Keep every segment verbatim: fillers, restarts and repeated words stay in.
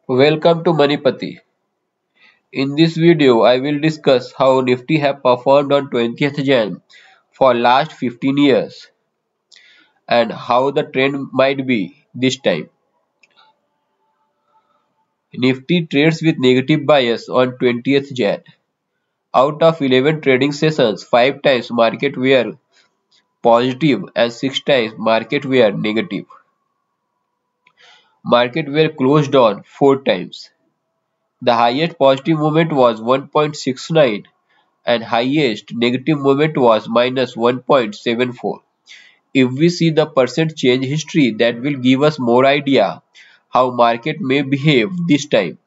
Welcome to Manipati. In this video, I will discuss how Nifty have performed on twentieth Jan for last fifteen years and how the trend might be this time. Nifty trades with negative bias on twentieth Jan. Out of eleven trading sessions, five times market were positive and six times market were negative. Market were closed on four times. The highest positive movement was one point six nine and highest negative movement was minus one point seven four. If we see the percent change history, that will give us more idea how market may behave this time.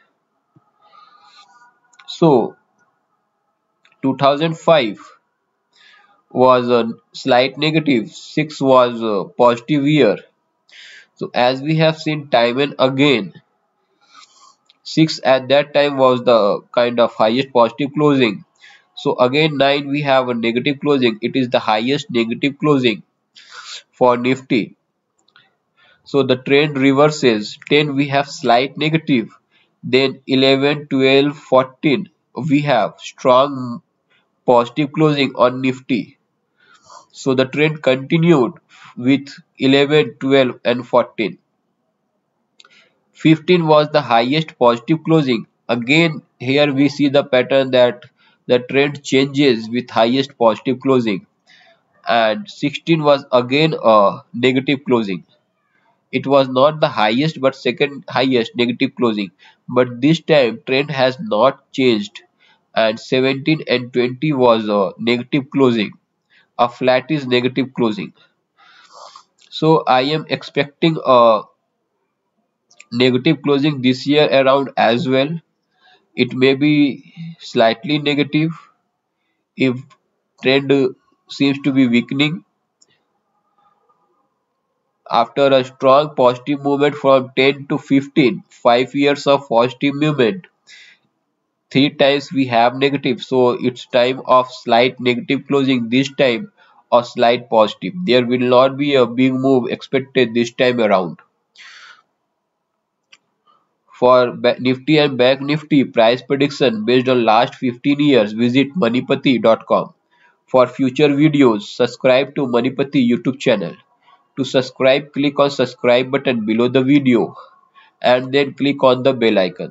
So two thousand five was a slight negative, six was a positive year. So as we have seen time and again, six at that time was the kind of highest positive closing. So again nine we have a negative closing. It is the highest negative closing for Nifty. So the trend reverses. ten we have slight negative. Then eleven, twelve, fourteen we have strong positive closing on Nifty. So the trend continued with eleven, twelve and fourteen. fifteen was the highest positive closing. Again here we see the pattern that the trend changes with highest positive closing. And sixteen was again a negative closing. It was not the highest but second highest negative closing, but this time trend has not changed and seventeen and twenty was a negative closing, a flattish negative closing. So I am expecting a negative closing this year around as well. It may be slightly negative if trend seems to be weakening. After a strong positive movement from ten to fifteen, five years of positive movement, three times we have negative, so it's time of slight negative closing, this time a slight positive. There will not be a big move expected this time around. For Nifty and Bank Nifty price prediction based on last fifteen years, visit Manipati dot com. For future videos, subscribe to Manipati YouTube channel. To subscribe, click on subscribe button below the video and then click on the bell icon.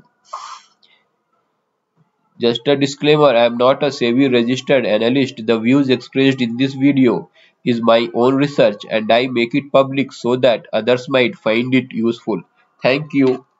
Just a disclaimer, I am not a SEBI registered analyst. The views expressed in this video is my own research and I make it public so that others might find it useful. Thank you.